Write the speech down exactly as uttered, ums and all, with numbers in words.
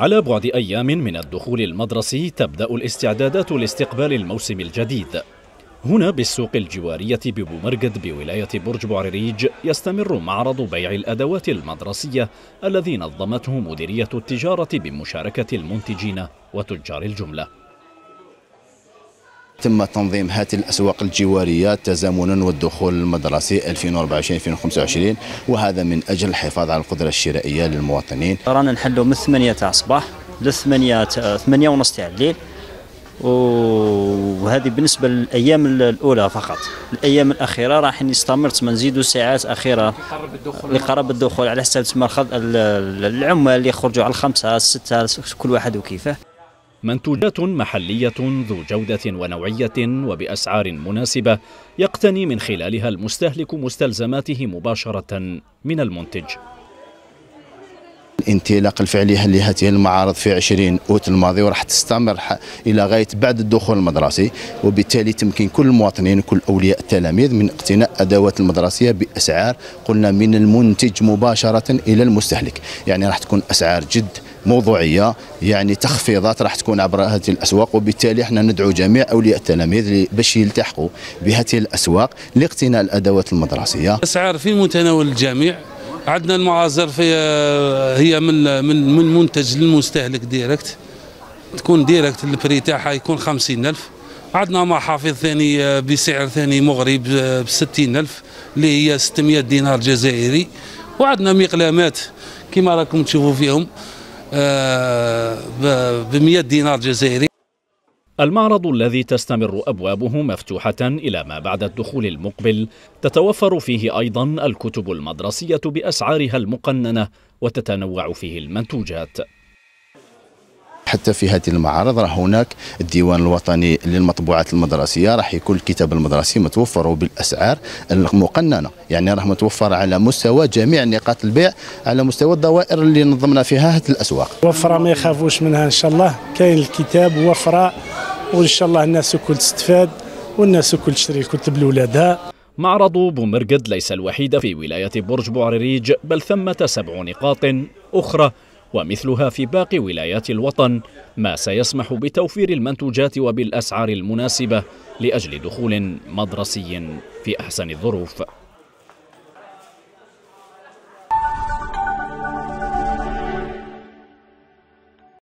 على بعد أيام من الدخول المدرسي تبدأ الاستعدادات لاستقبال الموسم الجديد. هنا بالسوق الجوارية ببومرقد بولاية برج بوعريريج يستمر معرض بيع الأدوات المدرسية الذي نظمته مديرية التجارة بمشاركة المنتجين وتجار الجملة. تم تنظيم هذه الأسواق الجوارية تزامنا والدخول المدرسي ألفين وأربعة وعشرين ألفين وخمسة وعشرين، وهذا من أجل الحفاظ على القدرة الشرائية للمواطنين. رانا نحلوا من ثمانية تاع الصباح لثمانية ثمانية ونص تاع الليل، وهذه بالنسبة للأيام الأولى فقط. الأيام الأخيرة راح نستمر تما نزيدوا ساعات أخيرة لقرب الدخول على حساب تما العمال اللي يخرجوا على الخمسة الستة كل واحد وكيفه. منتوجات محلية ذو جودة ونوعية وبأسعار مناسبة يقتني من خلالها المستهلك مستلزماته مباشرة من المنتج. الانطلاق الفعلي لهذه المعارض في عشرين أوت الماضي وراح تستمر إلى غاية بعد الدخول المدرسي، وبالتالي تمكن كل المواطنين وكل أولياء التلاميذ من اقتناء أدوات المدرسية بأسعار قلنا من المنتج مباشرة إلى المستهلك. يعني راح تكون أسعار جد موضوعية، يعني تخفيضات راح تكون عبر هذه الأسواق، وبالتالي احنا ندعو جميع أولياء التلاميذ باش يلتحقوا بهذه الأسواق لاقتناء الأدوات المدرسية. أسعار في متناول الجميع. عندنا المعازر في هي من من من منتج للمستهلك ديريكت، تكون ديريكت البري تاعها يكون خمسين ألف. عندنا محافظ ثاني بسعر ثاني مغري ب ستين ألف اللي هي ستمائة دينار جزائري، وعندنا مقلامات كما راكم تشوفوا فيهم ب مئة دينار جزائري. المعرض الذي تستمر أبوابه مفتوحة إلى ما بعد الدخول المقبل تتوفر فيه أيضا الكتب المدرسية بأسعارها المقننة وتتنوع فيه المنتوجات. حتى في هذه المعارض راه هناك الديوان الوطني للمطبوعات المدرسيه، راح يكون الكتاب المدرسي متوفر بالاسعار المقننه، يعني راه متوفر على مستوى جميع نقاط البيع على مستوى الدوائر اللي نظمنا فيها هذه الاسواق. وفره ما يخافوش منها ان شاء الله، كاين الكتاب وفره وان شاء الله الناس الكل تستفاد والناس الكل تشتري الكتب لاولادها. معرض بومرقد ليس الوحيد في ولاية برج بوعريريج، بل ثمة سبع نقاط أخرى ومثلها في باقي ولايات الوطن، ما سيسمح بتوفير المنتوجات وبالأسعار المناسبة لأجل دخول مدرسي في أحسن الظروف.